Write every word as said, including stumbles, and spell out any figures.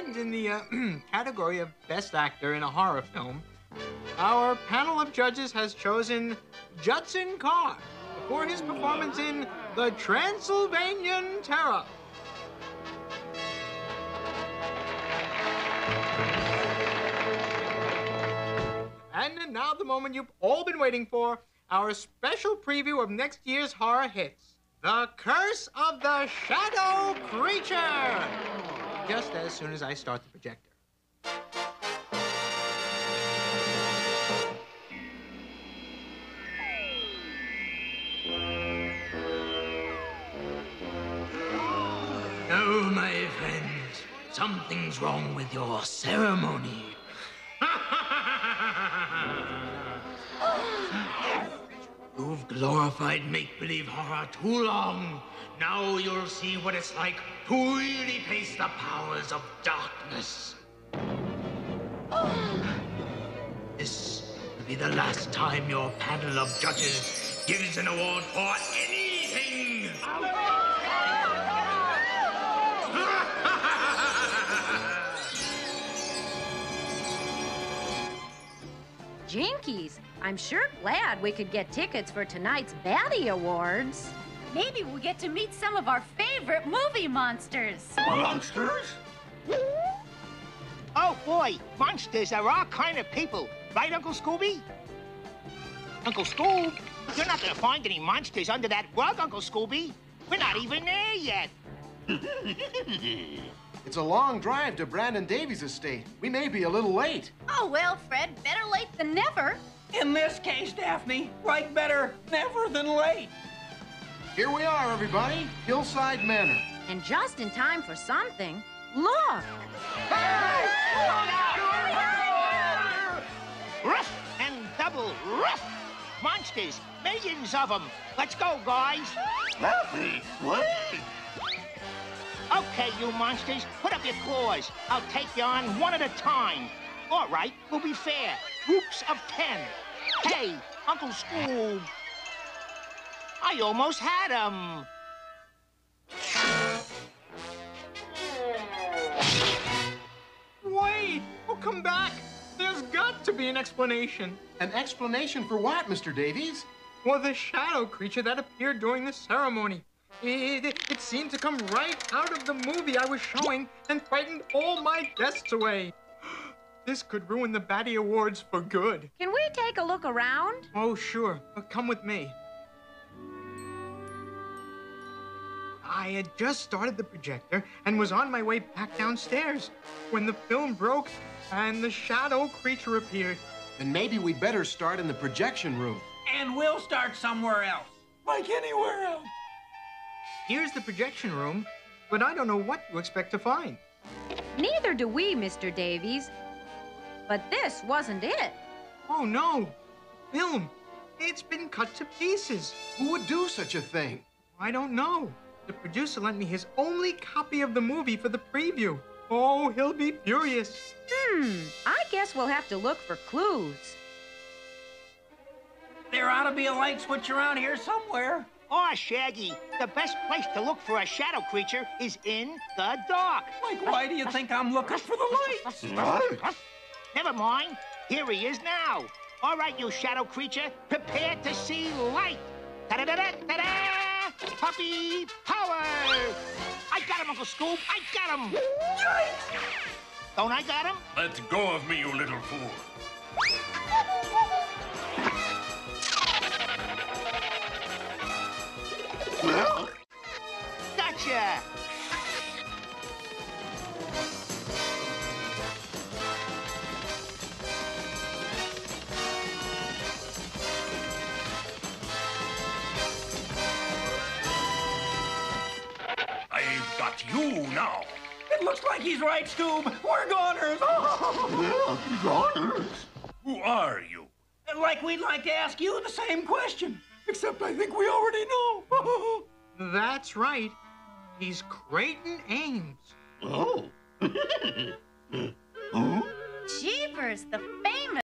And in the uh, category of Best Actor in a Horror Film, our panel of judges has chosen Judson Carr for his performance in The Transylvanian Terror. And now the moment you've all been waiting for, our special preview of next year's horror hits, The Curse of the Shadow Creature, just as soon as I start the projector. No, my friends, something's wrong with your ceremony. You've glorified make-believe horror too long. Now you'll see what it's like to really face the powers of darkness. This will be the last time your panel of judges gives an award for anything. Jinkies, I'm sure glad we could get tickets for tonight's Batty Awards. Maybe we'll get to meet some of our favorite movie monsters. Monsters? Oh, boy, monsters are our kind of people. Right, Uncle Scooby? Uncle Scoob, you're not gonna find any monsters under that rug, Uncle Scooby. We're not even there yet. It's a long drive to Brandon Davies' estate. We may be a little late. Oh, well, Fred, better late than never. In this case, Daphne, like better never than late. Here we are, everybody. Hillside Manor. And just in time for something. Look! Hey! Ruff and double ruff! Monsters, millions of them. Let's go, guys. Daphne, wait! Okay, you monsters, put up your claws. I'll take you on one at a time. All right, we'll be fair. Groups of ten. Hey, Uncle Scoob. I almost had him. Wait! Oh, come back! There's got to be an explanation. An explanation for what, Mister Davies? Well, the shadow creature that appeared during the ceremony. It, it, it seemed to come right out of the movie I was showing and frightened all my guests away. This could ruin the Batty Awards for good. Can we take a look around? Oh, sure. Uh, come with me. I had just started the projector and was on my way back downstairs when the film broke and the shadow creature appeared. Then maybe we'd better start in the projection room. And we'll start somewhere else, like anywhere else. Here's the projection room, but I don't know what to expect to find. Neither do we, Mister Davies. But this wasn't it. Oh, no. Film. It's been cut to pieces. Who would do such a thing? I don't know. The producer lent me his only copy of the movie for the preview. Oh, he'll be furious. Hmm, I guess we'll have to look for clues. There ought to be a light switch around here somewhere. Aw, Shaggy, the best place to look for a shadow creature is in the dark. Like, why do you think I'm looking for the lights? Never mind. Here he is now. All right, you shadow creature, prepare to see light. Ta-da-da-da-da-da! Puppy power! I got him, Uncle Scoob. I got him. Yikes! Don't I got him? Let go of me, you little fool. Gotcha! I've got you now. It looks like he's right, Scoob. We're goners. Goners? Who are you? Like we'd like to ask you the same question. Except I think we already know. That's right. He's Creighton Ames. Oh. Jeepers, the famous